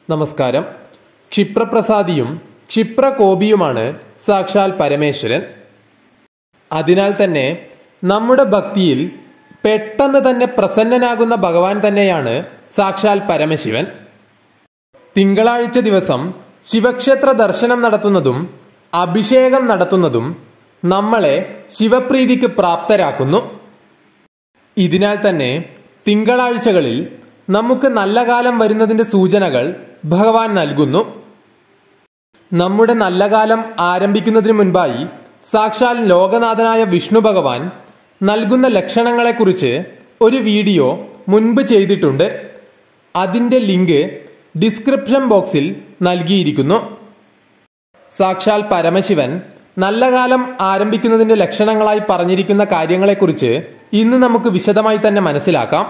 നമസ്കാരം. ക്ഷിപ്രപ്രസാദിയും ക്ഷിപ്രകോപിയുമാണ് സാക്ഷാൽ പരമേശ്വരൻ. അതിനാൽ തന്നെ നമ്മുടെ ഭക്തിയിൽ പെട്ടെന്ന് തന്നെ പ്രസന്നനാകുന്ന ഭഗവാൻ തന്നെയാണ് സാക്ഷാൽ പരമശിവൻ. തിങ്കളാഴ്ച ദിവസം ശിവക്ഷേത്ര ദർശനം നടത്തുന്നതും അഭിഷേകം നടത്തുന്നതും നമ്മളെ ശിവപ്രീതിക്ക് പ്രാപ്തരാക്കുന്നു. ഇതിനാൽ തന്നെ തിങ്കളാഴ്ചകളിൽ നമുക്ക് നല്ല കാലം വരുന്നതിൻ്റെ സൂചനകൾ ഭഗവാൻ നൽകുന്നു. നമ്മുടെ നല്ല കാലം ആരംഭിക്കുന്നതിന് മുൻപായി സാക്ഷാൽ ലോകനാഥനായ വിഷ്ണു ഭഗവാൻ നൽകുന്ന ലക്ഷണങ്ങളെക്കുറിച്ച് ഒരു വീഡിയോ മുൻപ് ചെയ്തിട്ടുണ്ട്. അതിൻ്റെ ലിങ്ക് ഡിസ്ക്രിപ്ഷൻ ബോക്സിൽ നൽകിയിരിക്കുന്നു. സാക്ഷാൽ പരമശിവൻ നല്ല കാലം ആരംഭിക്കുന്നതിൻ്റെ ലക്ഷണങ്ങളായി പറഞ്ഞിരിക്കുന്ന കാര്യങ്ങളെക്കുറിച്ച് ഇന്ന് നമുക്ക് വിശദമായി തന്നെ മനസ്സിലാക്കാം.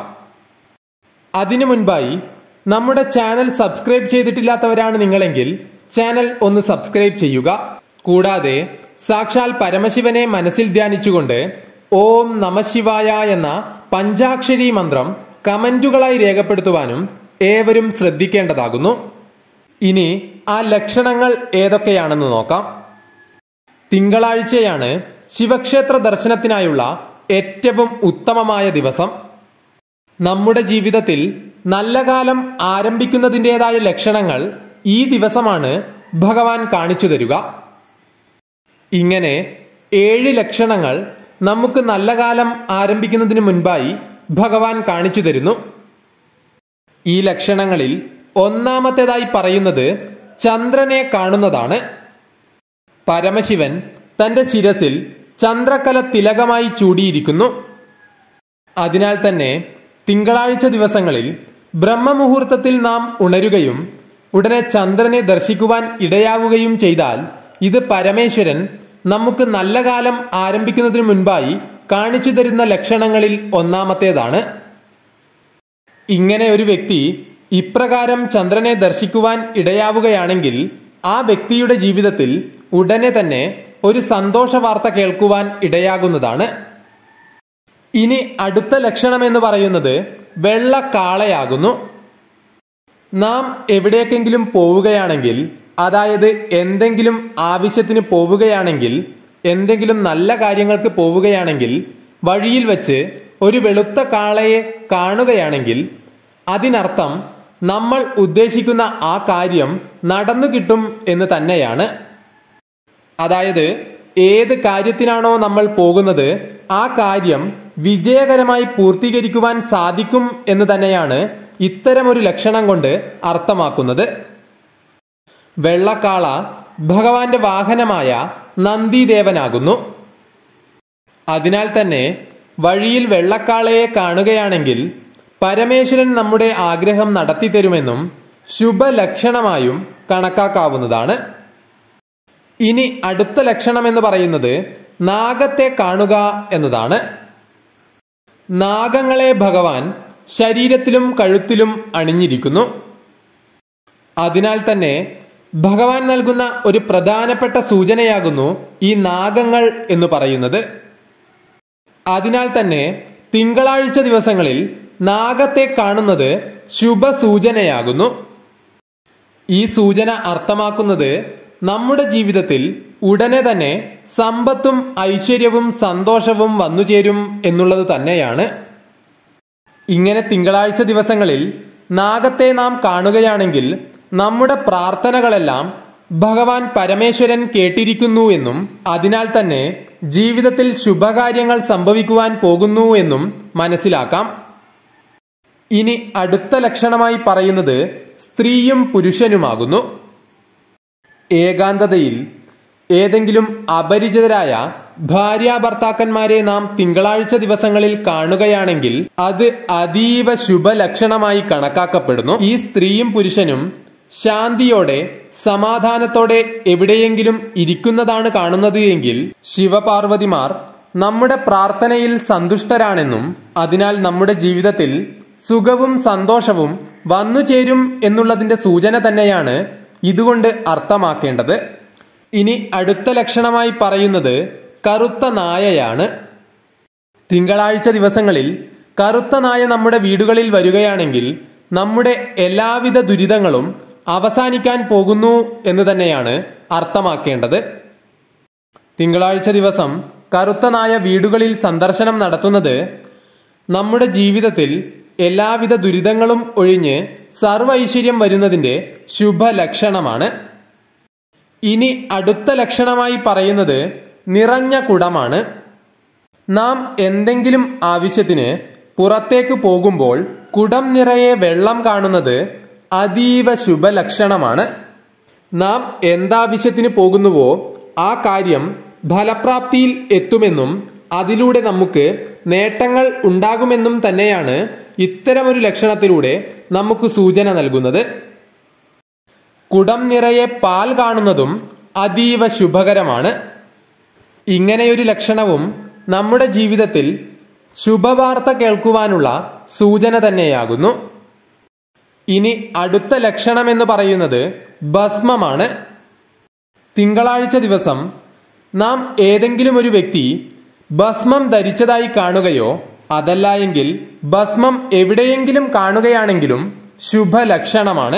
അതിനു മുൻപായി നമ്മുടെ ചാനൽ സബ്സ്ക്രൈബ് ചെയ്തിട്ടില്ലാത്തവരാണ് നിങ്ങളെങ്കിൽ ചാനൽ ഒന്ന് സബ്സ്ക്രൈബ് ചെയ്യുക. കൂടാതെ സാക്ഷാൽ പരമശിവനെ മനസ്സിൽ ധ്യാനിച്ചുകൊണ്ട് ഓം നമഃശിവായ എന്ന പഞ്ചാക്ഷരി മന്ത്രം കമന്റുകളായി രേഖപ്പെടുത്തുവാനും ഏവരും ശ്രദ്ധിക്കേണ്ടതാകുന്നു. ഇനി ആ ലക്ഷണങ്ങൾ ഏതൊക്കെയാണെന്ന് നോക്കാം. തിങ്കളാഴ്ചയാണ് ശിവക്ഷേത്ര ദർശനത്തിനായുള്ള ഏറ്റവും ഉത്തമമായ ദിവസം. നമ്മുടെ ജീവിതത്തിൽ നല്ല കാലം ആരംഭിക്കുന്നതിൻ്റെതായ ലക്ഷണങ്ങൾ ഈ ദിവസമാണ് ഭഗവാൻ കാണിച്ചു തരിക. ഇങ്ങനെ 7 ലക്ഷണങ്ങൾ നമുക്ക് നല്ല കാലം ആരംഭിക്കുന്നതിന് മുൻപായി ഭഗവാൻ കാണിച്ചു തരുന്നു. ഈ ലക്ഷണങ്ങളിൽ ഒന്നാമത്തേതായി പറയുന്നത് ചന്ദ്രനെ കാണുന്നതാണ്. പരമശിവൻ തൻ്റെ ശിരസിൽ ചന്ദ്രക്കല തിലകമായി ചൂടിയിരിക്കുന്നു. അതിനാൽ തന്നെ തിങ്കളാഴ്ച ദിവസങ്ങളിൽ ബ്രഹ്മമുഹൂർത്തത്തിൽ നാം ഉണരുകയും ഉടനെ ചന്ദ്രനെ ദർശിക്കുവാൻ ഇടയാവുകയും ചെയ്താൽ ഇത് പരമേശ്വരൻ നമുക്ക് നല്ല കാലം ആരംഭിക്കുന്നതിന് മുൻപായി കാണിച്ചു തരുന്ന ലക്ഷണങ്ങളിൽ ഒന്നാമത്തേതാണ്. ഇങ്ങനെ ഒരു വ്യക്തി ഇപ്രകാരം ചന്ദ്രനെ ദർശിക്കുവാൻ ഇടയാവുകയാണെങ്കിൽ ആ വ്യക്തിയുടെ ജീവിതത്തിൽ ഉടനെ തന്നെ ഒരു സന്തോഷ വാർത്ത കേൾക്കുവാൻ ഇടയാകുന്നതാണ്. ഇനി അടുത്ത ലക്ഷണം എന്ന് പറയുന്നത് വെള്ളക്കാളയാകുന്നു. നാം എവിടേക്കെങ്കിലും പോവുകയാണെങ്കിൽ, അതായത് എന്തെങ്കിലും ആവശ്യത്തിന് പോവുകയാണെങ്കിൽ, എന്തെങ്കിലും നല്ല കാര്യങ്ങൾക്ക് പോവുകയാണെങ്കിൽ വഴിയിൽ വെച്ച് ഒരു വെളുത്ത കാളയെ കാണുകയാണെങ്കിൽ അതിനർത്ഥം നമ്മൾ ഉദ്ദേശിക്കുന്ന ആ കാര്യം നടന്നു കിട്ടും എന്ന് തന്നെയാണ്. അതായത് ഏത് കാര്യത്തിനാണോ നമ്മൾ പോകുന്നത് ആ കാര്യം വിജയകരമായി പൂർത്തീകരിക്കുവാൻ സാധിക്കും എന്ന് തന്നെയാണ് ഇത്തരമൊരു ലക്ഷണം കൊണ്ട് അർത്ഥമാക്കുന്നത്. വെള്ളക്കാള ഭഗവാന്റെ വാഹനമായ നന്ദിദേവനാകുന്നു. അതിനാൽ തന്നെ വഴിയിൽ വെള്ളക്കാളയെ കാണുകയാണെങ്കിൽ പരമേശ്വരൻ നമ്മുടെ ആഗ്രഹം നടത്തി തരുമെന്നും ശുഭലക്ഷണമായും കണക്കാക്കാവുന്നതാണ്. ഇനി അടുത്ത ലക്ഷണം എന്ന് പറയുന്നത് നാഗത്തെ കാണുക എന്നതാണ്. നാഗങ്ങളെ ഭഗവാൻ ശരീരത്തിലും കഴുത്തിലും അണിഞ്ഞിരിക്കുന്നു. അതിനാൽ തന്നെ ഭഗവാൻ നൽകുന്ന ഒരു പ്രധാനപ്പെട്ട സൂചനയാകുന്നു ഈ നാഗങ്ങൾ എന്ന് പറയുന്നത്. അതിനാൽ തന്നെ തിങ്കളാഴ്ച ദിവസങ്ങളിൽ നാഗത്തെ കാണുന്നത് ശുഭസൂചനയാകുന്നു. ഈ സൂചന അർത്ഥമാക്കുന്നത് നമ്മുടെ ജീവിതത്തിൽ ഉടനെ തന്നെ സമ്പത്തും ഐശ്വര്യവും സന്തോഷവും വന്നുചേരും എന്നുള്ളത് തന്നെയാണ്. ഇങ്ങനെ തിങ്കളാഴ്ച ദിവസങ്ങളിൽ നാഗത്തെ നാം കാണുകയാണെങ്കിൽ നമ്മുടെ പ്രാർത്ഥനകളെല്ലാം ഭഗവാൻ പരമേശ്വരൻ കേട്ടിരിക്കുന്നു എന്നും അതിനാൽ തന്നെ ജീവിതത്തിൽ ശുഭകാര്യങ്ങൾ സംഭവിക്കുവാൻ പോകുന്നു എന്നും മനസ്സിലാക്കാം. ഇനി അടുത്ത ലക്ഷണമായി പറയുന്നത് സ്ത്രീയും പുരുഷനുമാകുന്നു. ഏകാന്തതയിൽ ഏതെങ്കിലും അപരിചിതരായ ഭാര്യാഭർത്താക്കന്മാരെ നാം തിങ്കളാഴ്ച ദിവസങ്ങളിൽ കാണുകയാണെങ്കിൽ അത് അതീവ ശുഭലക്ഷണമായി കണക്കാക്കപ്പെടുന്നു. ഈ സ്ത്രീയും പുരുഷനും ശാന്തിയോടെ സമാധാനത്തോടെ എവിടെയെങ്കിലും ഇരിക്കുന്നതാണ് കാണുന്നത് എങ്കിൽ ശിവപാർവതിമാർ നമ്മുടെ പ്രാർത്ഥനയിൽ സന്തുഷ്ടരാണെന്നും അതിനാൽ നമ്മുടെ ജീവിതത്തിൽ സുഖവും സന്തോഷവും വന്നുചേരും എന്നുള്ളതിന്റെ സൂചന തന്നെയാണ് ഇതുകൊണ്ട് അർത്ഥമാക്കേണ്ടത്. ഇനി അടുത്ത ലക്ഷണമായി പറയുന്നത് കറുത്ത നായയാണ്. തിങ്കളാഴ്ച ദിവസങ്ങളിൽ കറുത്ത നായ നമ്മുടെ വീടുകളിൽ വരികയാണെങ്കിൽ നമ്മുടെ എല്ലാവിധ ദുരിതങ്ങളും അവസാനിക്കാൻ പോകുന്നു എന്ന് തന്നെയാണ് അർത്ഥമാക്കേണ്ടത്. തിങ്കളാഴ്ച ദിവസം കറുത്ത നായ വീടുകളിൽ സന്ദർശനം നടത്തുന്നത് നമ്മുടെ ജീവിതത്തിൽ എല്ലാവിധ ദുരിതങ്ങളും ഒഴിഞ്ഞ് സർവ്വ ഐശ്വര്യം വരുന്നതിൻ്റെ ശുഭലക്ഷണമാണ്. ഇനി അടുത്ത ലക്ഷണമായി പറയുന്നത് നിറഞ്ഞ കുടമാണ്. നാം എന്തെങ്കിലും ആവശ്യത്തിന് പുറത്തേക്ക് പോകുമ്പോൾ കുടം നിറയെ വെള്ളം കാണുന്നത് അതീവ ശുഭലക്ഷണമാണ്. നാം എന്താവശ്യത്തിന് പോകുന്നുവോ ആ കാര്യം ഫലപ്രാപ്തിയിൽ എത്തുമെന്നും അതിലൂടെ നമുക്ക് നേട്ടങ്ങൾ ഉണ്ടാകുമെന്നും തന്നെയാണ് ഇത്തരമൊരു ലക്ഷണത്തിലൂടെ നമുക്ക് സൂചന നൽകുന്നത്. കുടം നിറയെ പാൽ കാണുന്നതും അതീവ ശുഭകരമാണ്. ഇങ്ങനെയൊരു ലക്ഷണവും നമ്മുടെ ജീവിതത്തിൽ ശുഭവാർത്ത കേൾക്കുവാനുള്ള സൂചന തന്നെയാകുന്നു. ഇനി അടുത്ത ലക്ഷണമെന്ന് പറയുന്നത് ഭസ്മമാണ്. തിങ്കളാഴ്ച ദിവസം നാം ഏതെങ്കിലും ഒരു വ്യക്തി ഭസ്മം ധരിച്ചതായി കാണുകയോ അതല്ല എങ്കിൽ ഭസ്മം എവിടെയെങ്കിലും കാണുകയാണെങ്കിലും ശുഭലക്ഷണമാണ്.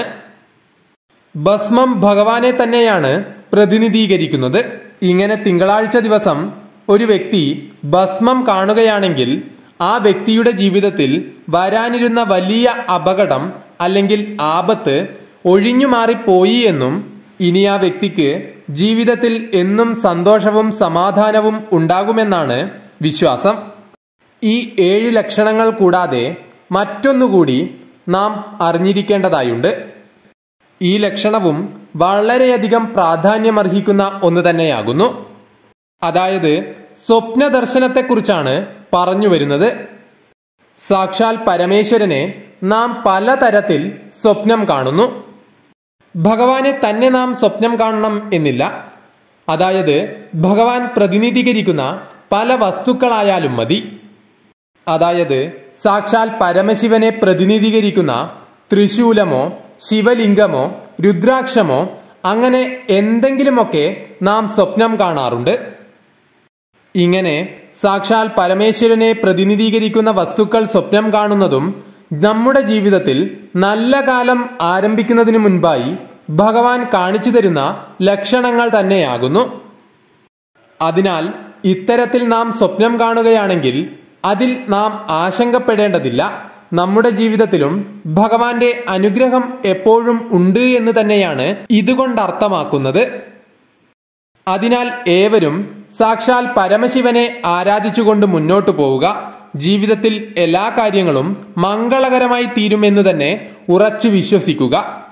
ഭസ്മം ഭഗവാനെ തന്നെയാണ് പ്രതിനിധീകരിക്കുന്നത്. ഇങ്ങനെ തിങ്കളാഴ്ച ദിവസം ഒരു വ്യക്തി ഭസ്മം കാണുകയാണെങ്കിൽ ആ വ്യക്തിയുടെ ജീവിതത്തിൽ വരാനിരുന്ന വലിയ അപകടം അല്ലെങ്കിൽ ആപത്ത് ഒഴിഞ്ഞു മാറിപ്പോയി എന്നും ഇനി ആ വ്യക്തിക്ക് ജീവിതത്തിൽ എന്നും സന്തോഷവും സമാധാനവും ഉണ്ടാകുമെന്നാണ് വിശ്വാസം. ഈ 7 ലക്ഷണങ്ങൾ കൂടാതെ മറ്റൊന്നുകൂടി നാം അറിഞ്ഞിരിക്കേണ്ടതായുണ്ട്. ഈ ലക്ഷണവും വളരെയധികം പ്രാധാന്യമർഹിക്കുന്ന ഒന്ന് തന്നെയാകുന്നു. അതായത് സ്വപ്ന ദർശനത്തെക്കുറിച്ചാണ് പറഞ്ഞു വരുന്നത്. സാക്ഷാൽ പരമേശ്വരനെ നാം പലതരത്തിൽ സ്വപ്നം കാണുന്നു. ഭഗവാനെ തന്നെ നാം സ്വപ്നം കാണണം എന്നില്ല. അതായത് ഭഗവാൻ പ്രതിനിധീകരിക്കുന്ന പല വസ്തുക്കളായാലും മതി. അതായത് സാക്ഷാൽ പരമശിവനെ പ്രതിനിധീകരിക്കുന്ന ത്രിശൂലമോ ശിവലിംഗമോ രുദ്രാക്ഷമോ അങ്ങനെ എന്തെങ്കിലുമൊക്കെ നാം സ്വപ്നം കാണാറുണ്ട്. ഇങ്ങനെ സാക്ഷാൽ പരമേശ്വരനെ പ്രതിനിധീകരിക്കുന്ന വസ്തുക്കൾ സ്വപ്നം കാണുന്നതും നമ്മുടെ ജീവിതത്തിൽ നല്ല കാലം ആരംഭിക്കുന്നതിനു മുൻപായി ഭഗവാൻ കാണിച്ചു തരുന്ന ലക്ഷണങ്ങൾ തന്നെയാകുന്നു. അതിനാൽ ഇത്തരത്തിൽ നാം സ്വപ്നം കാണുകയാണെങ്കിൽ അതിൽ നാം ആശങ്കപ്പെടേണ്ടതില്ല. നമ്മുടെ ജീവിതത്തിലും ഭഗവാന്റെ അനുഗ്രഹം എപ്പോഴും ഉണ്ട് എന്ന് തന്നെയാണ് ഇതുകൊണ്ട് അർത്ഥമാക്കുന്നത്. അതിനാൽ ഏവരും സാക്ഷാൽ പരമശിവനെ ആരാധിച്ചുകൊണ്ട് മുന്നോട്ടു പോവുക. ജീവിതത്തിൽ എല്ലാ കാര്യങ്ങളും മംഗളകരമായി തീരുമെന്ന് തന്നെ ഉറച്ചു വിശ്വസിക്കുക.